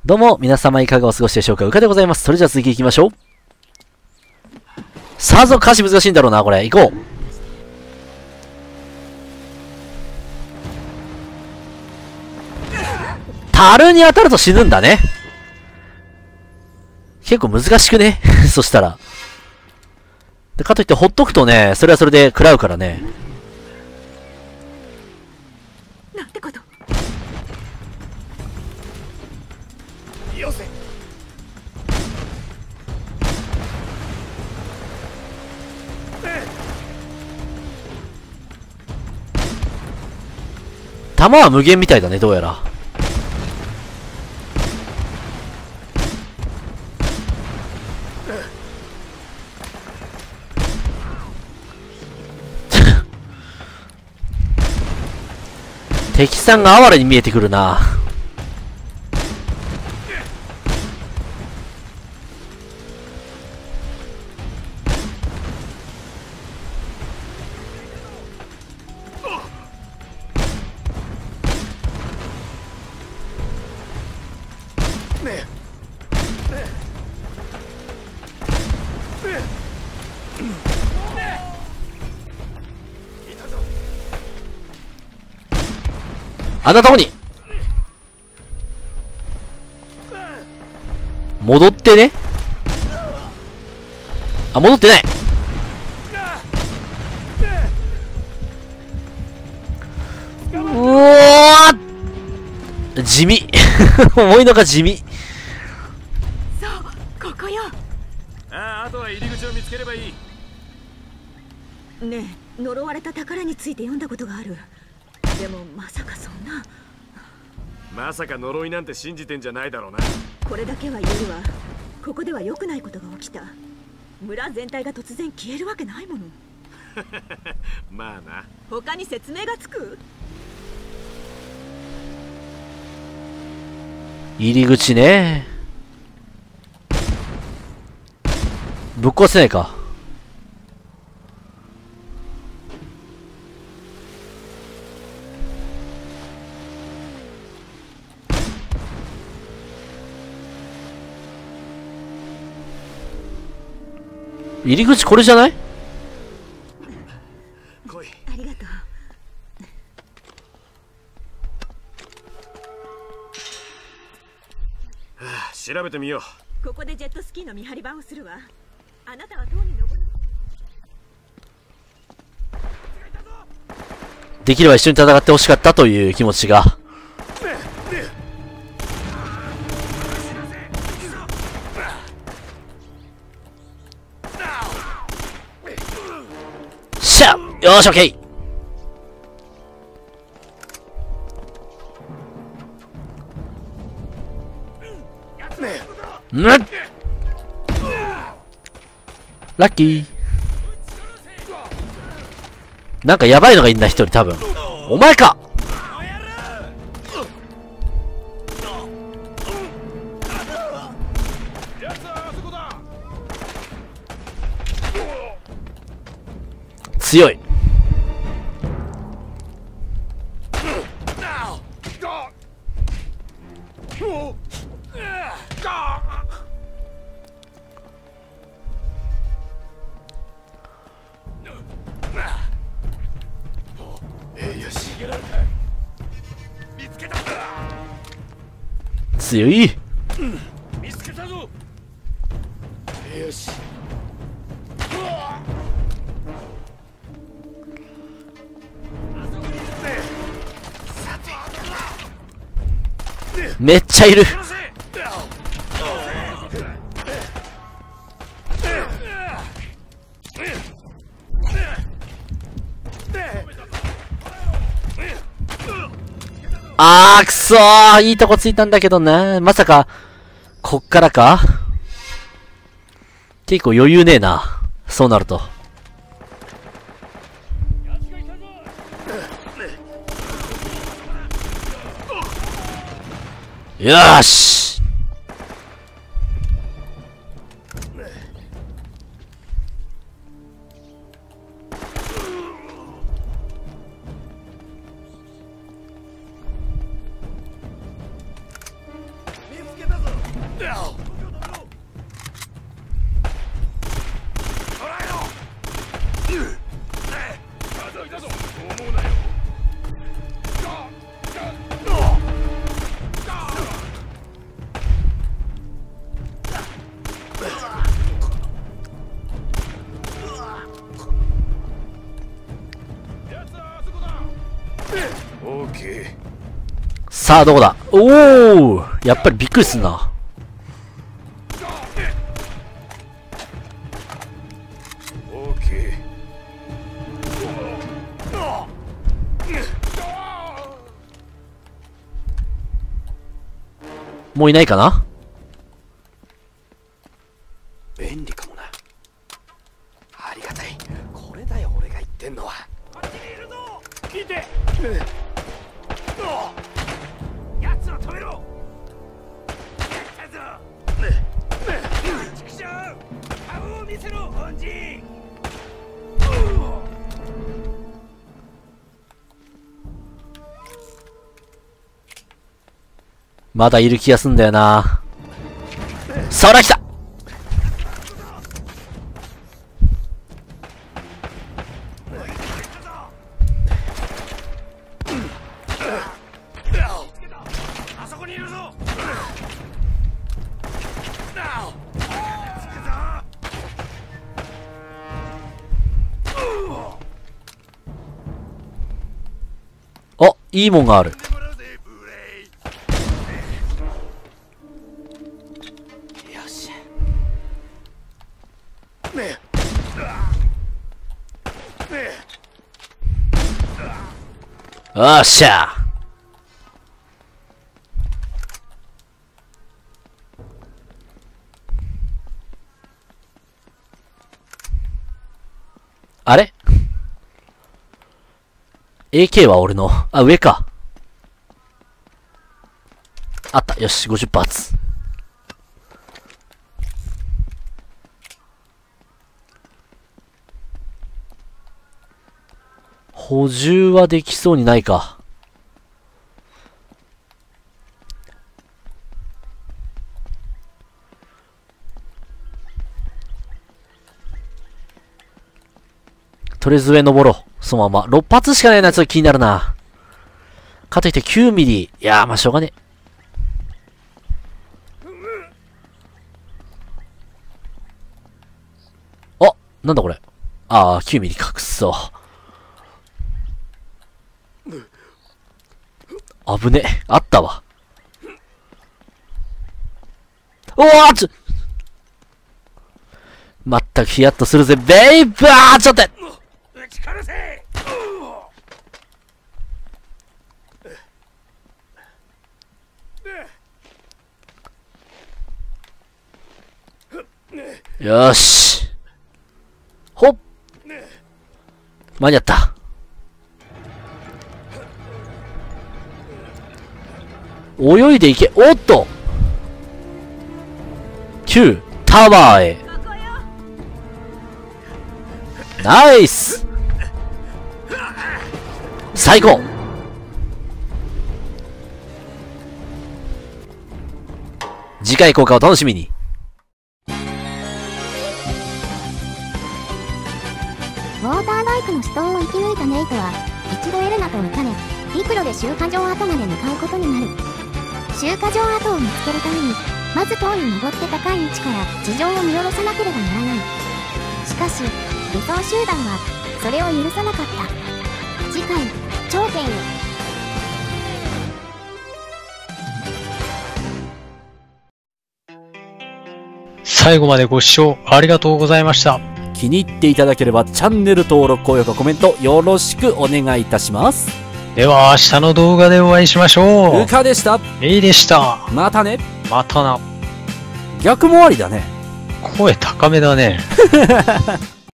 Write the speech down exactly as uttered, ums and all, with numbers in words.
どうも、皆様いかがお過ごしでしょうか。うかでございます。それじゃあ続き行きましょう。さぞ歌詞難しいんだろうな、これ。行こう。樽に当たると死ぬんだね。結構難しくねそしたら。で、かといってほっとくとね、それはそれで食らうからね。 なんてこと。 よせ。 弾は無限みたいだね、どうやら。敵さんが哀れに見えてくるな。あんなとこに戻ってね。あ、戻ってない。うわー地味思いのが地味。 そう、ここよ。 ああ、あとは入り口を見つければいい。 ねえ、呪われた宝について読んだことがある。でもまさかそんな。 まさか呪いなんて信じてんじゃないだろうな。 これだけは言えるわ。ここでは良くないことが起きた。村全体が突然消えるわけないものまあな。 他に説明がつく？ 入り口ね。ぶっ壊せないか。入り口これじゃない？ 来い。 ありがとう。 はあ、調べてみよう。 ここでジェットスキーの見張り番をするわ。あなたは塔に登る。 できれば一緒に戦ってほしかったという気持ちが。しゃよーし、オッケー。んっラッキー。なんかやばいのがいんな、一人多分。お前か。強い。強い。 見つけたぞ。よし。 めっちゃいる。あーくそー、いいとこついたんだけどな。まさかこっからか。結構余裕ねえな、そうなると。よーし。 見つけたぞ。 さあどこだ。おお、やっぱりびっくりすんな。もういないかな。 便利かもな。ありがたい。これだよ俺が言ってんのは。こっちにいるぞ。聞いて。奴を止めろ。やったぞ。畜生。顔を見せろ本陣。 まだいる気がすんだよな。そら来た。 あそこにいるぞ。 お、いいもんがある。よっしゃ。あれ エーケー は俺の。あ、上か。あった。よし、ごじゅっ発。補充はできそうにないか。とりあえず上登ろう。そのまま。ろっ発しかないのやつが気になるな。かといってきゅうミリ。いやー、まあしょうがねえ。あ、なんだこれ。あー、きゅうミリか。くっそ。危ね。あったわ。おーちょまったくヒヤッとするぜ、ベイバー。ちょっと待って。 打ち殺せ。 よし。ほっ。間に合った。泳いでいけ。おっときゅうタワーへ。ナイス。最高。次回効果を楽しみに。 ウォーターバイクの死闘を生き抜いたネイトは一度エレナと別れ、陸路で集荷場跡まで向かうことになる。集荷場跡を見つけるためにまず塔に登って高い位置から地上を見下ろさなければならない。しかし武装集団はそれを許さなかった。次回頂点へ。 最後までご視聴ありがとうございました。 気に入っていただければチャンネル登録、高評価、コメントよろしくお願いいたします。 では明日の動画でお会いしましょう。 うかでした。 メイでした。 またね。 またな。 逆もありだね。 声高めだね。